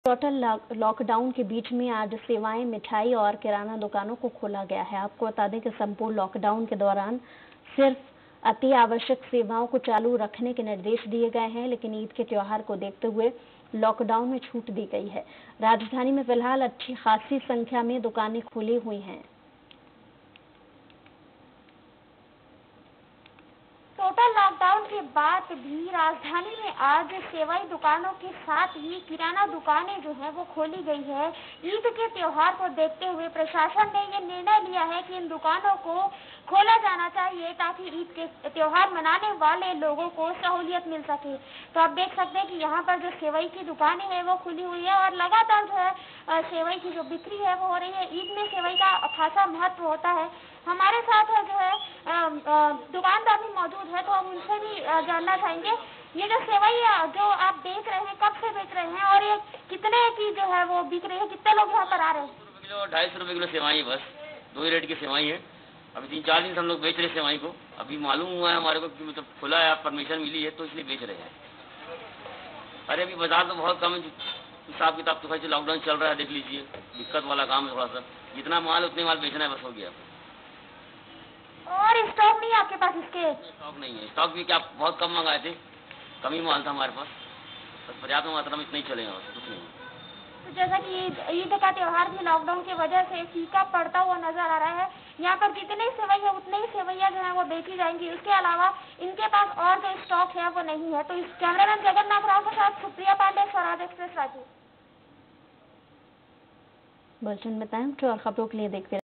Total lockdown के बीच में आज सेवाएं, मिठाई और किराना दुकानों को खोला गया है। आपको बता दें कि संपूर्ण लॉकडाउन के दौरान सिर्फ अति आवश्यक सेवाओं को चालू रखने के निर्देश दिए गए हैं, लेकिन ईद के त्योहार को देखते हुए लॉकडाउन में छूट दी गई है। राजधानी में फिलहाल अच्छी खासी संख्या में दुकानें खुली हुई हैं। टोटल लॉकडाउन के बाद भी राजधानी में आज सेवाई दुकानों के साथ ही किराना दुकानें जो है वो खोली गई है। ईद के त्योहार को देखते हुए प्रशासन ने ये निर्णय लिया है कि इन दुकानों को खोला जाना चाहिए ताकि ईद के त्योहार मनाने वाले लोगों को सहूलियत मिल सके। तो आप देख सकते हैं कि यहाँ पर जो सेवई की दुकानें हैं वो खुली हुई है और लगातार जो है सेवई की जो बिक्री है वो हो रही है। ईद में सेवई का खासा महत्व होता है। हमारे साथ जो है दुकानदार भी मौजूद है, तो हम उनसे भी जानना चाहेंगे ये जो सेवई जो आप बेच रहे हैं कब से बेच रहे हैं और ये कितने की जो है वो बिक रही है, कितने लोग यहाँ पर आ रहे हैं? किलो 250 रुपये किलो सेवाई, बस 2 ही रेट की सेवाई है। अभी 3-4 दिन से हम लोग बेच रहे सेवाई को। अभी मालूम हुआ है हमारे को कि मतलब खुला है, परमिशन मिली है, तो इसलिए बेच रहे हैं। अरे अभी बाजार तो बहुत कम है, हिसाब किताब तो भाई लॉकडाउन चल रहा है, देख लीजिए, दिक्कत वाला काम है थोड़ा सा। जितना माल उतने माल बेचना है, बस हो गया। और स्टॉक नहीं है आपके पास? इसके स्टॉक नहीं है। स्टॉक भी क्या बहुत कम मंगाए थे, कम ही माल था हमारे पास, बस पर्याप्त मात्रा में इतना ही चलेगा, कुछ नहीं। तो जैसा कि ईद का त्योहार भी लॉकडाउन की वजह से फीका पड़ता हुआ नजर आ रहा है। यहाँ पर जितने सेवई है उतने ही सेवैया जो है वो बेची जाएंगी। उसके अलावा इनके पास और जो स्टॉक है वो नहीं है। तो इस कैमरामैन जगन्नाथ राव के साथ सुप्रिया पांडे, स्वराज एक्सप्रेस, रांची। बुलेटिन में टाइम और खबरों के लिए देखते